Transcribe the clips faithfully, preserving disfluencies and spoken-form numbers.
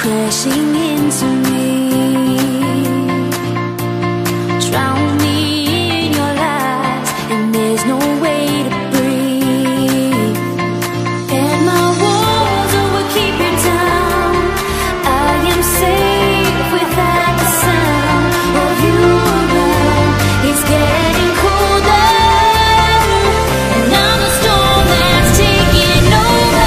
crashing into me. Drown me in your lies, and there's no way to breathe. And my walls will keep you down. I am safe without the sound of you around. It's getting colder, and I'm the storm that's taking over.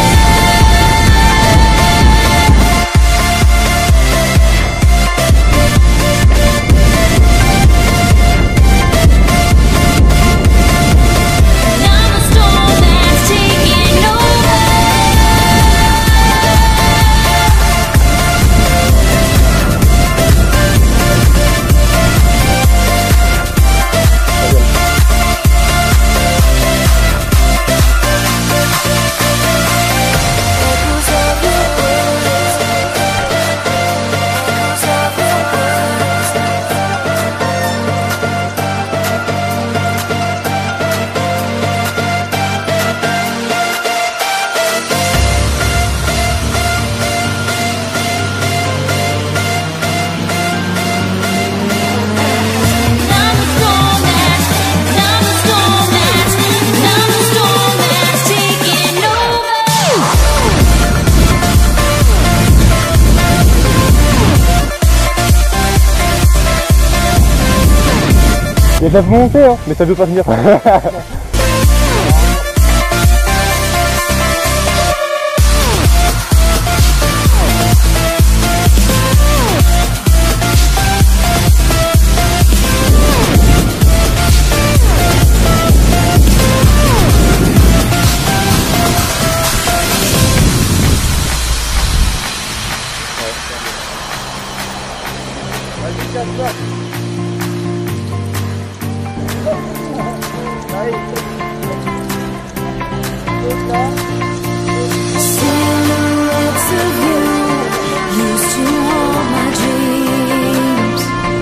Il y a de la volonté, hein, mais ça veut pas venir. Silhouettes of you used to haunt my dreams.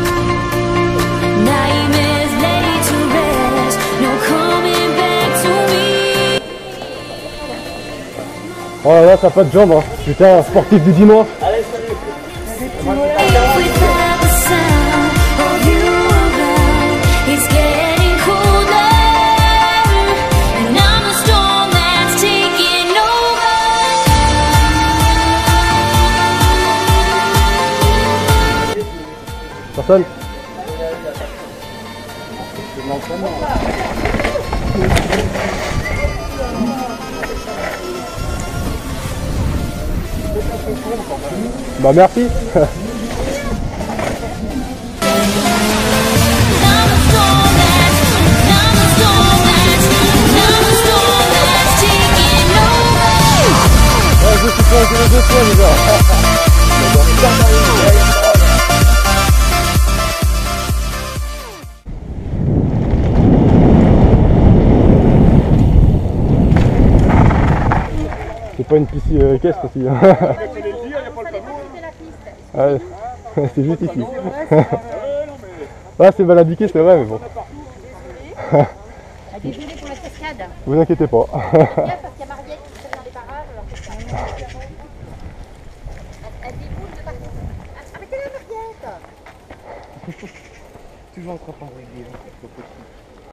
Nightmares laid to rest, no coming back to me. Oh là là, t'as pas de jambes, hein. Putain, un sportif du dimanche. Without the sound of you around, it's getting colder, and I'm the storm that's taking over. Personne? Bah merci. Je suis pas que les deux fois, les gars. C'est pas une piscine euh, caisse aussi. Hein. Ouais, c'est juste ici. Ah, c'est baladiqué, c'est vrai, mais bon. Désolé pour la cascade. Vous inquiétez pas. Parce qu'il y a Mariette qui fait dans les parages. Alors elle déboule de partout. Arrêtez la Mariette. Toujours en train de régler.